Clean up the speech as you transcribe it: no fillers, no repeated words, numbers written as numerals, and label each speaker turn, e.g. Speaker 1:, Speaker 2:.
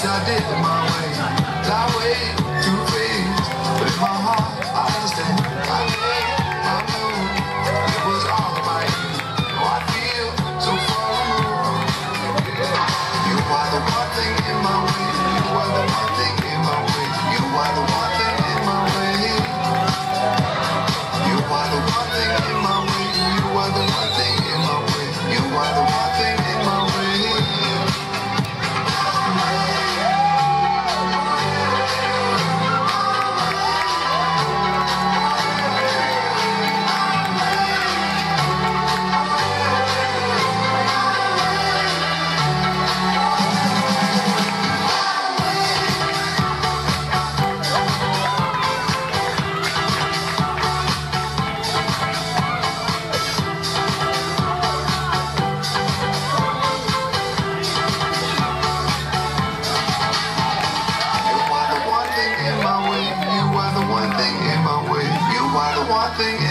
Speaker 1: I did it my way. That way, too fast. But in my heart, I understand. I made my move. It was all about you. Oh, I feel so far removed. You are the one thing in my way. You are the one thing in my way. You are the one thing in my way. You are the one thing in my way. You are the one thing in my way. You are the one thing in my way. One thing